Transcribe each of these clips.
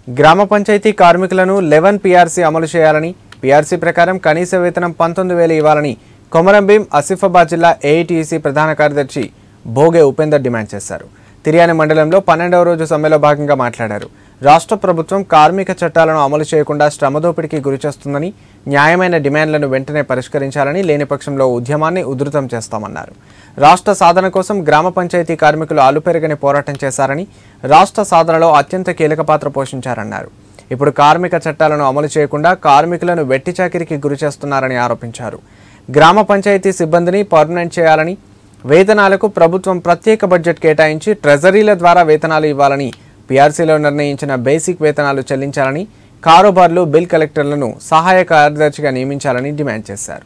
గ్రామ పంచాయతీ కార్మికులను 11 పీఆర్సీ అమలు చేయాలని, పీఆర్సీ ప్రకారం కనీస వేతనం 19,000 ఇవ్వాలని కొమరంభీం ఆసిఫాబాద్ జిల్లా ఏఐటీయూసీ ప్రధాన కార్యదర్శి భోగే ఉపేందర్ డిమాండ్ చేశారు. తిర్యాని మండలంలో 12వ రోజు సమ్మెలో భాగంగా మాట్లాడారు. రాష్ట్ర ప్రభుత్వం కార్మిక చట్టాలను అమలు చేయకుండా శ్రమదోపిడికి గురిచేస్తుందని, న్యాయమైన డిమాండ్లను వెంటనే పరిష్కరించాలని, లేని పక్షంలో ఉద్యమాన్ని ఉధృతం చేస్తామన్నారు. రాష్ట్ర సాధన కోసం గ్రామ పంచాయతీ కార్మికులు అలుపెరగని పోరాటం చేశారని, రాష్ట్ర సాధనలో అత్యంత కీలక పాత్ర పోషించారన్నారు. ఇప్పుడు కార్మిక చట్టాలను అమలు చేయకుండా కార్మికులను వెట్టి చాకిరికి గురిచేస్తున్నారని ఆరోపించారు. గ్రామ పంచాయతీ సిబ్బందిని పర్మనెంట్ చేయాలని, వేతనాలకు ప్రభుత్వం ప్రత్యేక బడ్జెట్ కేటాయించి ట్రెజరీల ద్వారా వేతనాలు ఇవ్వాలని, పీఆర్సీలో నిర్ణయించిన బేసిక్ వేతనాలు చెల్లించాలని, కారోబార్లు బిల్ కలెక్టర్లను సహాయ కార్యదర్శిగా నియమించాలని డిమాండ్ చేశారు.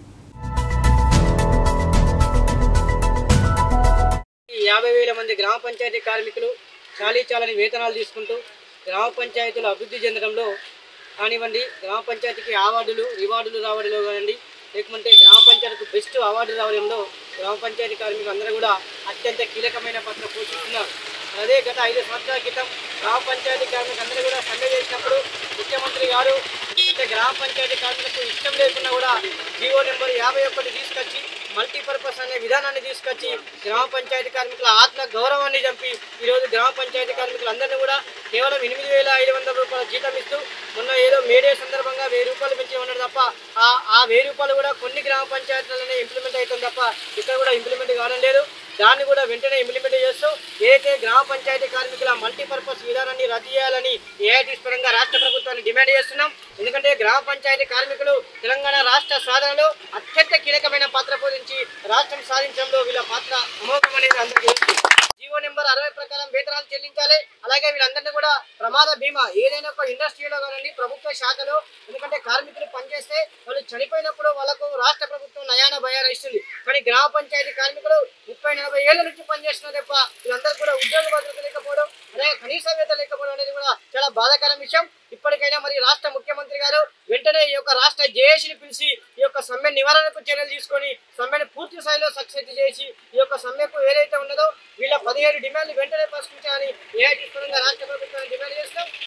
50,000 మంది గ్రామ పంచాయతీ కార్మికులు చాలని వేతనాలు తీసుకుంటూ గ్రామ పంచాయతీలు అభివృద్ధి చెందడంలో కానివ్వండి, గ్రామ పంచాయతీకి రివార్డులు రావడంలో కానివ్వండి, లేకుంటే గ్రామ పంచాయతీకి బెస్ట్ అవార్డు రావడంలో గ్రామ పంచాయతీ కార్మికులు అందరూ కూడా అత్యంత కీలకమైన పాత్ర పోషిస్తున్నారు. అదే గత 5 సంవత్సరాల క్రితం గ్రామ పంచాయతీ కార్మికులు అందరూ కూడా సమ్మె చేసినప్పుడు ముఖ్యమంత్రి గారు గ్రామ పంచాయతీ కార్మికులకు ఇష్టం లేకున్నా కూడా జీవో నెంబర్ 51 తీసుకొచ్చి మల్టీపర్పస్ అనే విధానాన్ని తీసుకొచ్చి గ్రామ పంచాయతీ కార్మికుల ఆత్మ గౌరవాన్ని చంపి ఈరోజు గ్రామ పంచాయతీ కార్మికులందరినీ కూడా కేవలం 8,500 రూపాయల జీతం ఇస్తూ మొన్న ఏదో మేడే సందర్భంగా 1,000 రూపాయలు పెంచి ఉన్నాడు తప్ప ఆ 1,000 రూపాయలు కూడా కొన్ని గ్రామ పంచాయతీలనే ఇంప్లిమెంట్ అవుతుంది తప్ప ఇక్కడ కూడా ఇంప్లిమెంట్ కావడం లేదు. దాన్ని కూడా వెంటనే ఇంప్లిమెంట్ చేస్తూ ఏదైతే గ్రామ పంచాయతీ కార్మికుల మల్టీపర్పస్ విధానాన్ని రద్దు చేయాలని ఏఐటీయూసీ పరంగా రాష్ట్ర ప్రభుత్వాన్ని డిమాండ్ చేస్తున్నాం. ఎందుకంటే గ్రామ పంచాయతీ కార్మికులు తెలంగాణ రాష్ట్ర సాధనలో అత్యంత కీలకమైన పాత్ర పోషించి రాష్ట్రం సాధించడంలో వీళ్ళ పాత్ర అమోఘం అనేది అందరికీ తెలుసు. జీవో నెంబర్ 60 ప్రకారం వేతనాలు చెల్లించాలి. అలాగే వీళ్ళందరినీ కూడా ప్రమాద బీమా ఏదైనా ఒక ఇండస్ట్రీలో కానివ్వండి, ప్రభుత్వ శాఖలో, ఎందుకంటే కార్మికులు పనిచేస్తే వాళ్ళు చనిపోయినప్పుడు వాళ్ళకు రాష్ట్ర ప్రభుత్వం నయాన భయాన ఇస్తుంది. కానీ గ్రామ పంచాయతీ కార్మికులు 30-40 ఏళ్ల నుంచి పనిచేస్తున్నారు తప్ప వీళ్ళందరూ కూడా ఉద్యోగ భద్రత లేకపోవడం, అలాగే కనీస వేతనం లేకపోవడం అనేది కూడా చాలా బాధాకరం విషయం. ఇప్పటికైనా మరి రాష్ట్ర ముఖ్యమంత్రి గారు వెంటనే ఈ యొక్క రాష్ట్ర జేఏసీని పిలిచి ఈ యొక్క సమ్మె నివారణకు చర్యలు తీసుకొని సమ్మెను పూర్తి స్థాయిలో సక్సెస్ చేసి ఈ యొక్క సమ్మెకు ఏదైతే ఉన్నదో వీళ్ళ 17 డిమాండ్లు వెంటనే పరిష్కరించాలని ఏఐటీయూసీ పరంగా రాష్ట్ర